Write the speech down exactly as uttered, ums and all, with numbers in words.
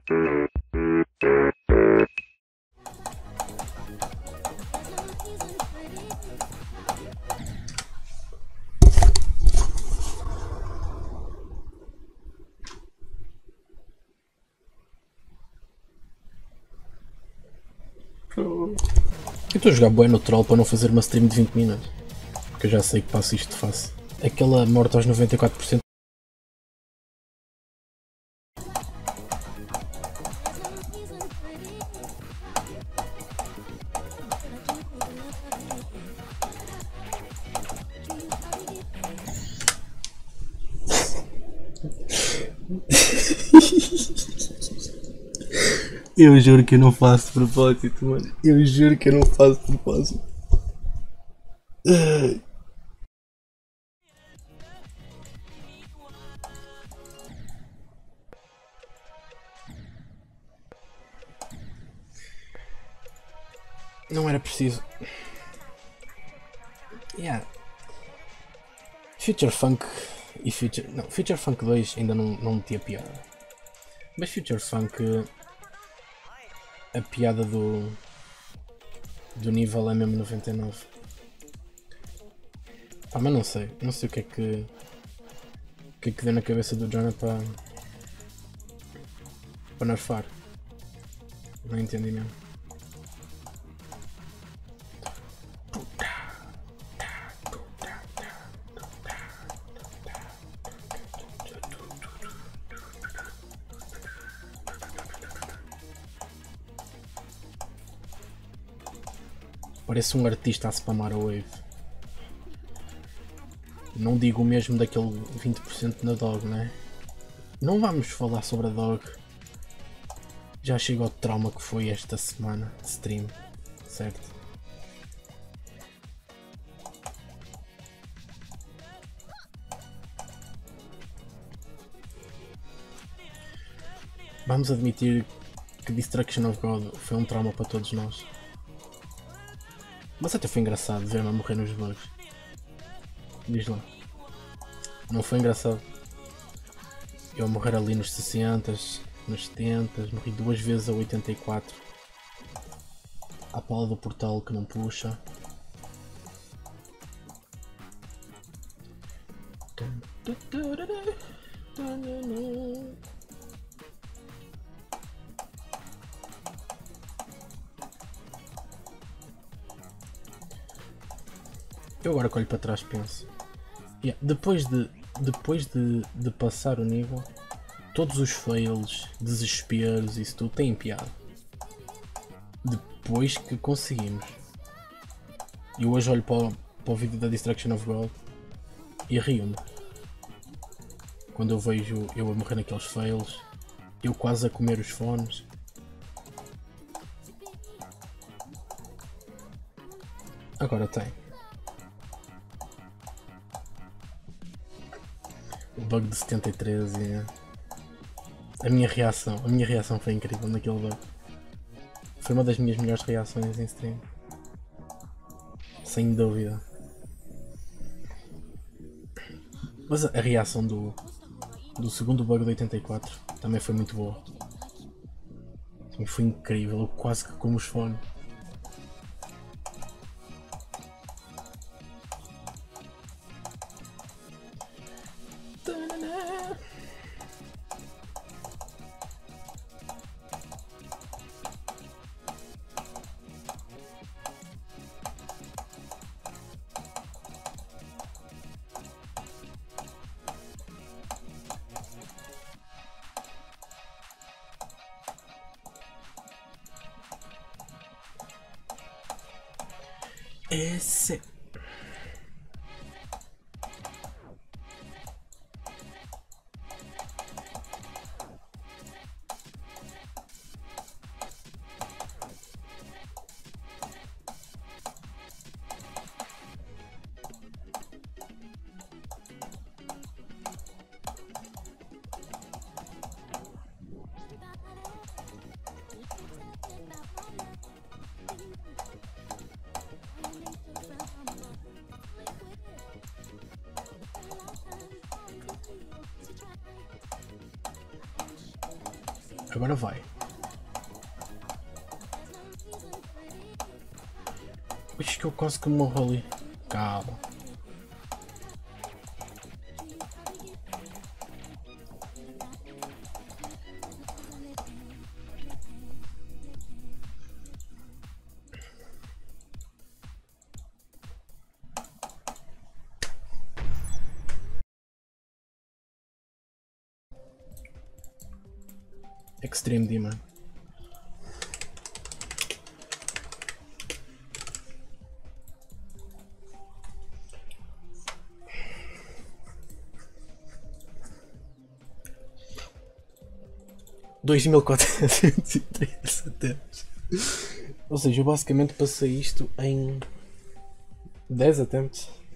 Eu estou a jogar bué no troll para não fazer uma stream de vinte minutos, porque eu já sei que passo isto de face. Aquela morte aos noventa e quatro por cento. Eu juro que eu não faço de propósito, mano. Eu juro que eu não faço de propósito. Ai. Não era preciso. Yeah. Future Funk e Future... Não, Future Funk dois ainda não, não me tinha piada. Mas Future Funk... A piada do... Do nível é mesmo noventa e nove. Ah, mas não sei. Não sei o que é que... O que é que deu na cabeça do Jonah para... Para nerfar. Não entendi mesmo. Parece um artista a spamar a wave. Não digo o mesmo daquele vinte por cento na dog, né? Não vamos falar sobre a dog. Já chega ao trauma que foi esta semana de stream, certo? Vamos admitir que Destruction of God foi um trauma para todos nós. Mas até foi engraçado ver-me a morrer nos bugs. Diz lá. Não foi engraçado? Eu a morrer ali nos sessenta, nos setenta, morri duas vezes a oitenta e quatro. À pala do portal que não puxa. Eu agora que olho para trás penso, yeah, depois, de, depois de, de passar o nível, todos os fails, desesperos, isso tudo tem piada. Depois que conseguimos. E hoje olho para o, para o vídeo da Destruction of God e rio-me. Quando eu vejo eu a morrer naqueles fails, eu quase a comer os fones. Agora tem. O bug de setenta e três e a minha reação, a minha reação foi incrível naquele bug. Foi uma das minhas melhores reações em stream. Sem dúvida. Mas a, a reação do, do segundo bug de oitenta e quatro também foi muito boa. E foi incrível, eu quase que como os fones. Esse... Agora vai. Acho que eu quase que morro ali. Calma. Extreme Demon. dois mil quatrocentos e três attempts. Ou seja, eu basicamente passei isto em dez attempts.